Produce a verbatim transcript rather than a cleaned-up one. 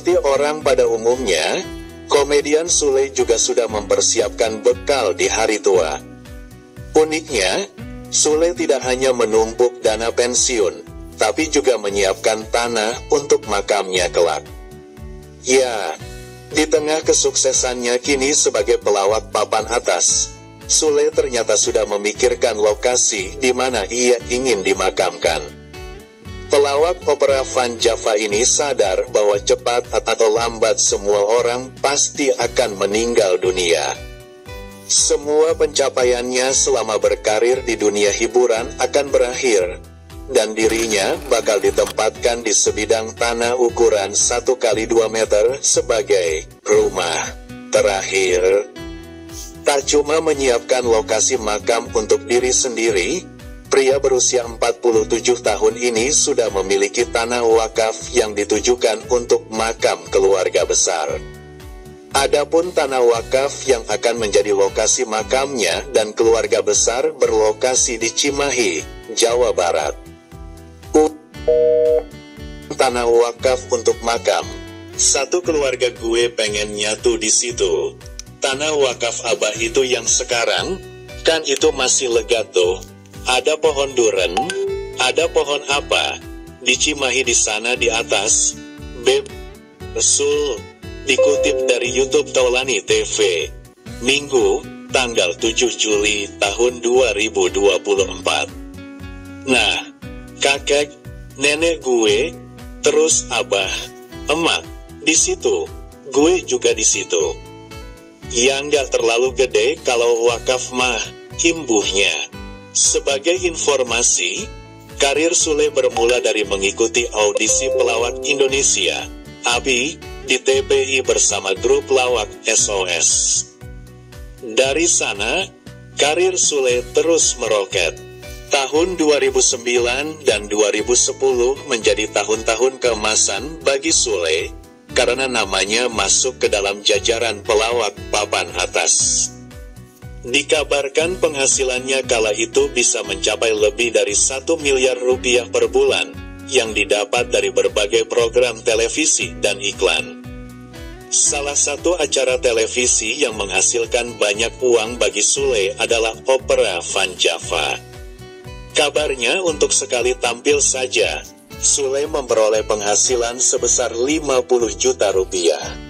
Seperti orang pada umumnya, komedian Sule juga sudah mempersiapkan bekal di hari tua. Uniknya, Sule tidak hanya menumpuk dana pensiun, tapi juga menyiapkan tanah untuk makamnya kelak. Ya, di tengah kesuksesannya kini sebagai pelawak papan atas, Sule ternyata sudah memikirkan lokasi di mana ia ingin dimakamkan. Pelawak opera Van Java ini sadar bahwa cepat atau lambat semua orang pasti akan meninggal dunia. Semua pencapaiannya selama berkarir di dunia hiburan akan berakhir, dan dirinya bakal ditempatkan di sebidang tanah ukuran satu kali dua meter sebagai rumah terakhir. Tak cuma menyiapkan lokasi makam untuk diri sendiri, pria berusia empat puluh tujuh tahun ini sudah memiliki tanah wakaf yang ditujukan untuk makam keluarga besar. Adapun tanah wakaf yang akan menjadi lokasi makamnya dan keluarga besar berlokasi di Cimahi, Jawa Barat. Tanah wakaf untuk makam. Satu keluarga gue pengen nyatu di situ. Tanah wakaf Abah itu yang sekarang, kan itu masih legato. Ada pohon duren, ada pohon apa? Di Cimahi di sana di atas. Beb. Resul. Dikutip dari YouTube Taulani T V. Minggu, tanggal tujuh Juli tahun dua ribu dua puluh empat. Nah, kakek, nenek gue, terus abah, emak, di situ, gue juga di situ. Yang gak terlalu gede kalau wakaf mah, imbuhnya. Sebagai informasi, karir Sule bermula dari mengikuti audisi pelawak Indonesia, A B I, di T P I bersama grup lawak S O S. Dari sana, karir Sule terus meroket. Tahun dua ribu sembilan dan dua ribu sepuluh menjadi tahun-tahun keemasan bagi Sule, karena namanya masuk ke dalam jajaran pelawak papan atas. Dikabarkan penghasilannya kala itu bisa mencapai lebih dari satu miliar rupiah per bulan, yang didapat dari berbagai program televisi dan iklan. Salah satu acara televisi yang menghasilkan banyak uang bagi Sule adalah opera Van Java. Kabarnya untuk sekali tampil saja, Sule memperoleh penghasilan sebesar lima puluh juta rupiah.